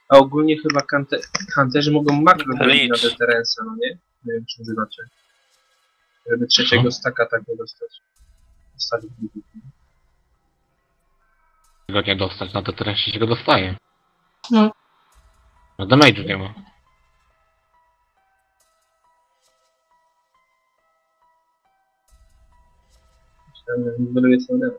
A ogólnie chyba hunterzy mogą makro zrobić na deterensa, no nie? Nie wiem, czy używacie. Żeby trzeciego staka tak nie dostać. Dostali Go nie dostać, na deterensie się go dostaje. No. No damage'u nie ma. Niweluję cały damage.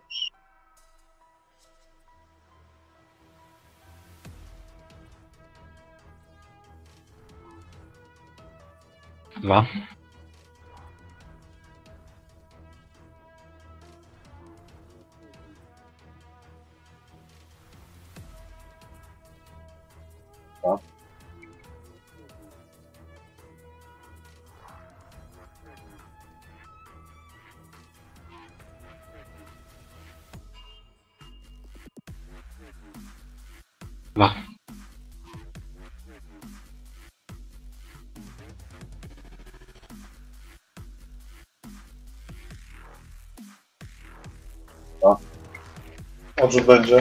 Dwa. Dwa. Odrzut będzie.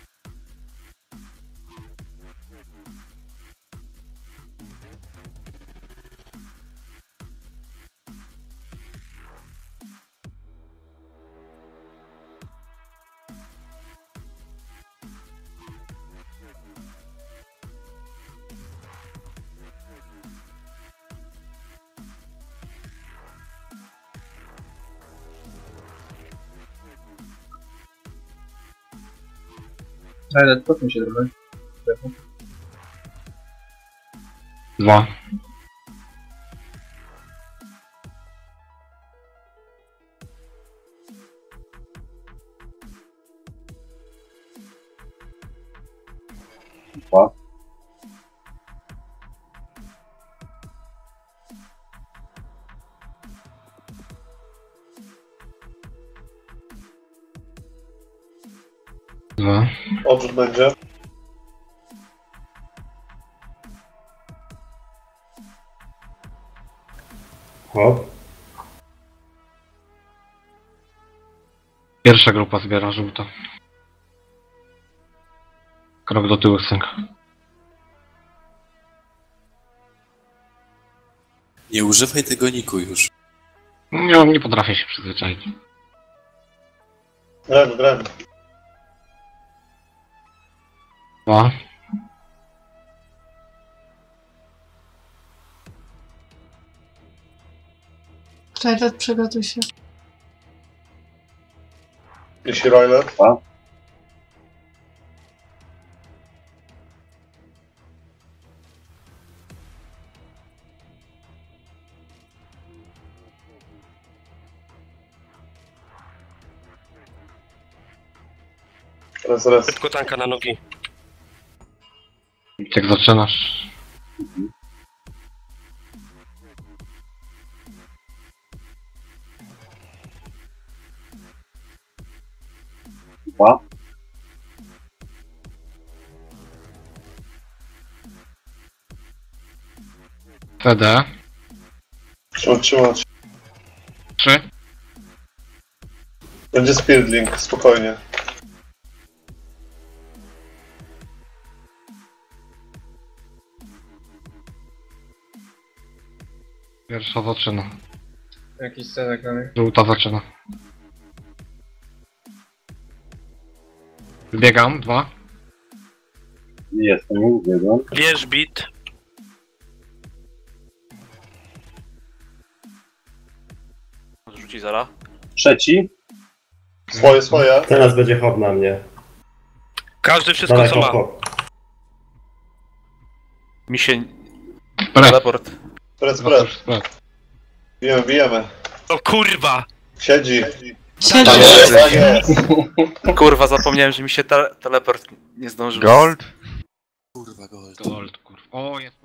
Ale potem się trochę. Dwa. Dwa. Dwa. Odrzut będzie. Hop. Pierwsza grupa zbiera żółto. Krok do tyłu synka. Nie używaj tego niku już. Nie potrafię się przyzwyczaić. Grem. Dwa. Rajlet, przygotuj się. Jeśli Royler. Raz. Szybko tanka na nogi. Jak zaczynasz. Dwa. CD. Trzymać. 3. Będzie Spirit spokojnie. Pierwsza zaczyna. Jakiś scenek dalej. Żółta zaczyna. Biegam. 2. Jestem, biegam. Wież bit. Rzuci zara. Trzeci. Swoje. Teraz będzie hop na mnie. Każdy wszystko Dawaj, co ma. hop. Mi się... Pres. Teleport. Pres. Bijemy. O kurwa! Siedzi. Siedzi. Tak jest. Kurwa, zapomniałem, że mi się teleport nie zdążył. Gold? Kurwa, gold. Gold, kurwa. O, jest.